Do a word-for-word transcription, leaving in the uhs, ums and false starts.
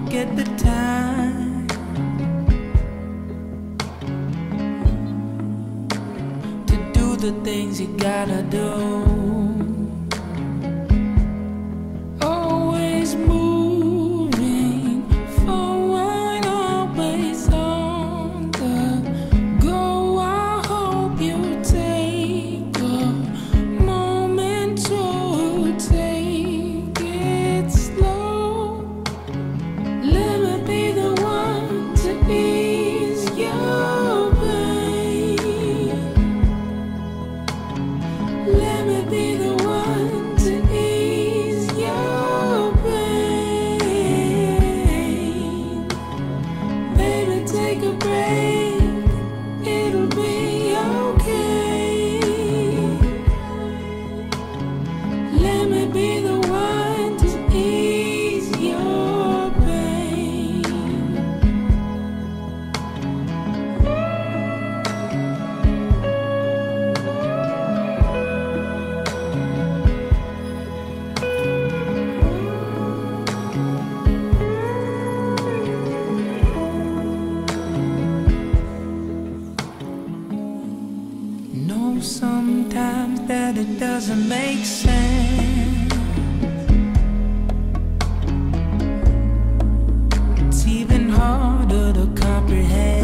get the time to do the things you gotta do. Always moving forward, always on the go. I hope you take a moment to take it slow. Let me be the one to ease your pain. Let me be the one to ease your pain. Baby, take a break, it'll be okay. Let me be the one to ease your pain. Know sometimes that it doesn't make sense. It's even harder to comprehend.